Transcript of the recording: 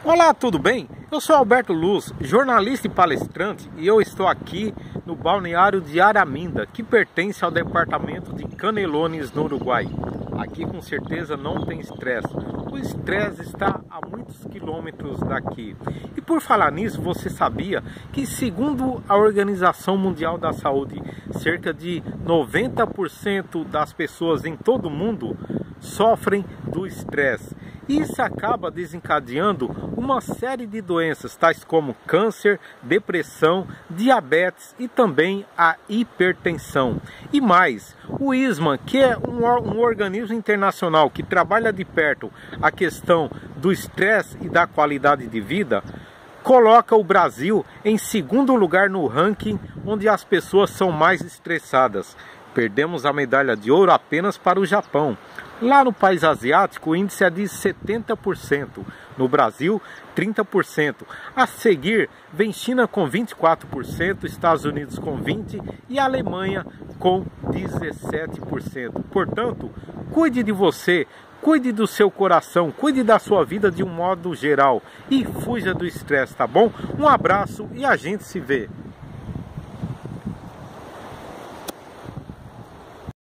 Olá, tudo bem? Eu sou Alberto Luz, jornalista e palestrante, e eu estou aqui no balneário de Araminda, que pertence ao departamento de Canelones, no Uruguai. Aqui com certeza não tem estresse. O estresse está a muitos quilômetros daqui. E por falar nisso, você sabia que, segundo a Organização Mundial da Saúde, cerca de 90% das pessoas em todo o mundo sofrem do estresse. Isso acaba desencadeando uma série de doenças, tais como câncer, depressão, diabetes e também a hipertensão. E mais, o ISMA, que é um organismo internacional que trabalha de perto a questão do estresse e da qualidade de vida, coloca o Brasil em segundo lugar no ranking onde as pessoas são mais estressadas. Perdemos a medalha de ouro apenas para o Japão. Lá no país asiático o índice é de 70%, no Brasil 30%. A seguir vem China com 24%, Estados Unidos com 20% e a Alemanha com 17%. Portanto, cuide de você, cuide do seu coração, cuide da sua vida de um modo geral e fuja do estresse, tá bom? Um abraço e a gente se vê.